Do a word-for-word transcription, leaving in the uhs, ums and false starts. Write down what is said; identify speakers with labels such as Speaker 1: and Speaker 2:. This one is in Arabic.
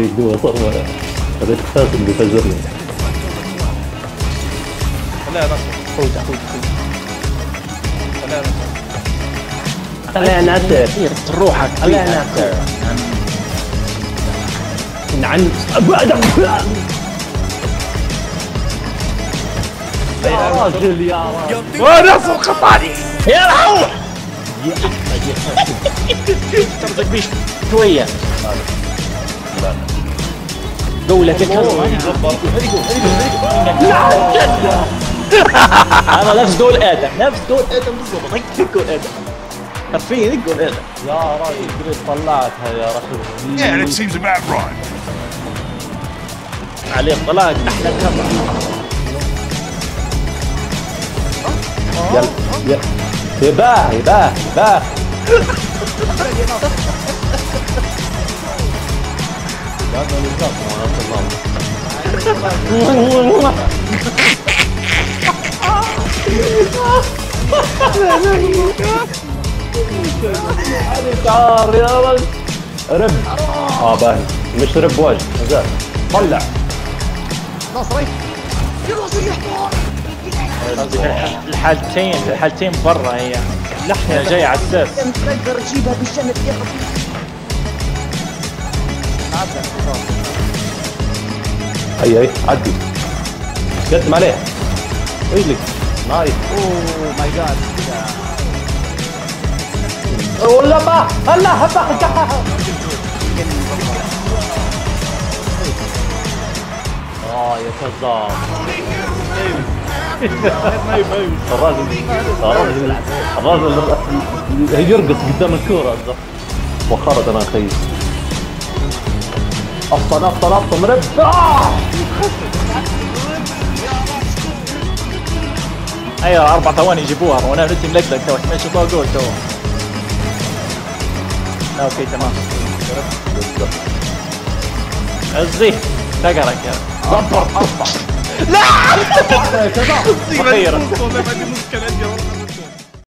Speaker 1: شيء جوا صار هذا الاساس اللي فجرني.
Speaker 2: خليها نصر.
Speaker 3: خوج خوج خوج.
Speaker 2: خليها نصر.
Speaker 1: خليها ناسر.
Speaker 3: روحك
Speaker 1: خليها ناسر. نعم. يا راجل يا راجل.
Speaker 3: ونصر قطعني.
Speaker 1: يا روح.
Speaker 3: تمسك بيه شوية. دولة الكرم. أنا نفس دول آدم، نفس دول آدم بالضبط، هيك دول آدم. حرفيا هيك دول آدم.
Speaker 1: يا راجل قريت طلعتها يا رجل.
Speaker 4: Yeah, that seems about right.
Speaker 3: عليه طلاق أحلى كرة.
Speaker 1: يلا يلا يباه يباه يباه. شعار يا رجل. رب اه باهي مش رب واجد مزال طلع
Speaker 5: نصري
Speaker 3: الحالتين الحالتين برا هي لحظة جاي على الساس.
Speaker 5: تقدر تجيبها بالشمس يا خفيف.
Speaker 1: اي اي عدي قدم عليه رجلك نايس.
Speaker 5: اوه ماي جاد.
Speaker 1: ولا ما هلا هبا اه يا كذاب. الراجل الراجل الراجل يرقص قدام الكورة وخرج. انا اخي افطن افطن افطن مربع.
Speaker 3: ايوه اربع ثواني يجيبوها وانا نتي ملقلق تو احتمال يشوفوها جول تو. اوكي تمام. عزي تقرك يا
Speaker 1: ضبط اربع.
Speaker 3: لا.
Speaker 2: والله ما عندي مشكلة.